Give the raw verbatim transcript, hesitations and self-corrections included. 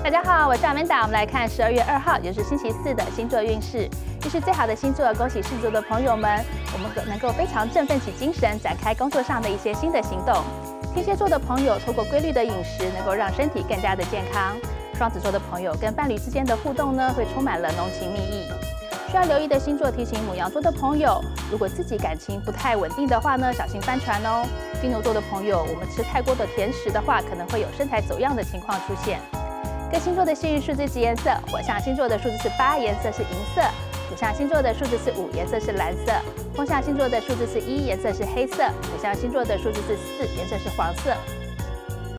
大家好，我是阿曼达，我们来看十二月二号，也就是星期四的星座运势。运势最好的星座，恭喜狮子座的朋友们，我们能够非常振奋起精神，展开工作上的一些新的行动。天蝎座的朋友，透过规律的饮食，能够让身体更加的健康。双子座的朋友跟伴侣之间的互动呢，会充满了浓情蜜意。需要留意的星座提醒：牡羊座的朋友，如果自己感情不太稳定的话呢，小心翻船哦。金牛座的朋友，我们吃太多的甜食的话，可能会有身材走样的情况出现。各星座的幸运数字及颜色：火象星座的数字是八，颜色是银色；土象星座的数字是五，颜色是蓝色；风象星座的数字是一，颜色是黑色；水象星座的数字是四，颜色是黄色。